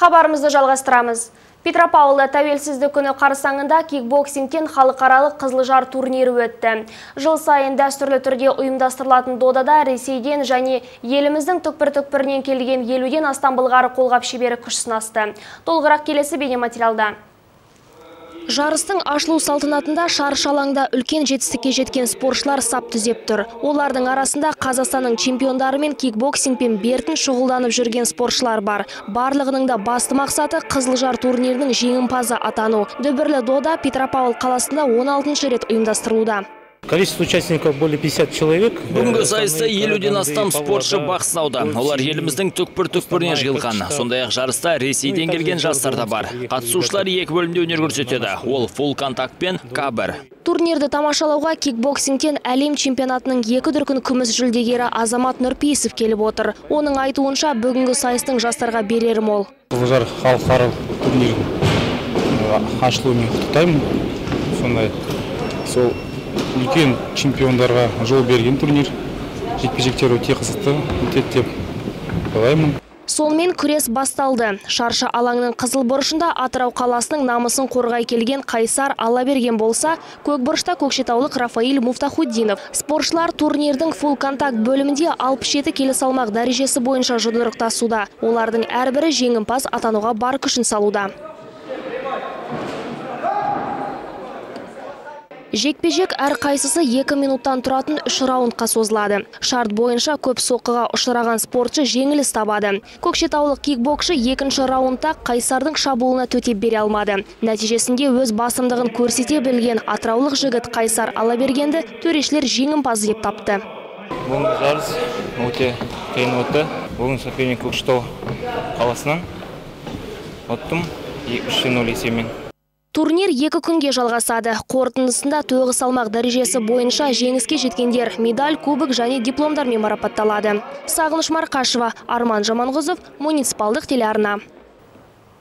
Хабарымызды жалғастырамыз. Петропавлда тәуелсіздік күні қарсаңында кикбоксингтен халықаралық Қызылжар турнирі өтті. Жыл сайын дәстүрлі түрде ұйымдастырылатын додада Ресейден және еліміздің түкпір-түкпірінен келген 50-ден астам былғары қолғап шебері күш сынасты. Толығырақ келесі бейнематериалда. Жарыстың ашылу салтанатында шаршы алаңда үлкен жетістікке жеткен спортшылар сап түзеп тұр. Олардың арасында Қазақстанның чемпиондары мен кикбоксингпен бертін шұғылданып жүрген спортшылар бар. Барлығының да басты мақсаты Қызылжар турнирінің жеңімпазы атану. Дүбірлі дода Петропавл қаласында 16-шы рет ұйымдастырылуда. Количество участников более 50 человек. Бүгінгі сайыста 50-ден астам спортшы бақ сынауда. Олар еліміздің түкпір-түкпірінен жиылған. Сондай-ақ жарыста Ресейден келген жастар да бар. Қатысушылар екі бөлімде өнер көрсетеді. Ол фулл контакт пен К1. Турнирді тамашалауға кикбоксингтен әлем чемпионатының 2 дүркін күміс жүлдегері Азамат Нұрпейісов келіп отыр. Оның айтуынша бүгінгі сайыстың жастарға берері мол. Қызылжар халықаралық турнирдің ашылуымен құттықтаймын. Сондай сол үлкен чемпиондарға жол берген турнир. Жекпе-жектер өте қызықты өтеді деп ойлаймын. Сонымен күрес басталды. Шаршы алаңның қызыл бұрышында Атырау қаласының намысын қорғай келген Қайсар Аллаберген болса, көк бұрышта көкшетаулық Рафаил Муфтахуддинов. Спортшылар турнирдің фулл контакт бөлімінде 67 келі салмақ дәрежесі бойынша жұдырықтасуда. Олардың әрбірі жеңімпаз атануға бар күшін салуда. Жекпе-жек әр қайсысы 2 минуттан тұратын 3 раундқа созылады. Шарт бойынша көп соққыға ұшыраған спортшы жеңіліс табады. Көкшетаулық кикбоксшы 2-ші раундта Қайсардың шабуылына төтеп бере алмады. Нәтижесінде өз басымдығын көрсете білген атыраулық жігіт Қайсар Аллабергенді төрешілер жеңімпаз деп тапты. Бүгінгі жарыс өте қиын өтті. Бүгін соперник Көкшетау қаласынан ұттым 3-0 есебімен. Турнир 2 күнге жалғасады. Қорытындысында 9 салмақ дәрежесі бойынша жеңіске жеткендер медаль, кубок және дипломдармен марапатталады. Сағыныш Марқашева, Арман Жаманғызов, муниципалдық телеарна.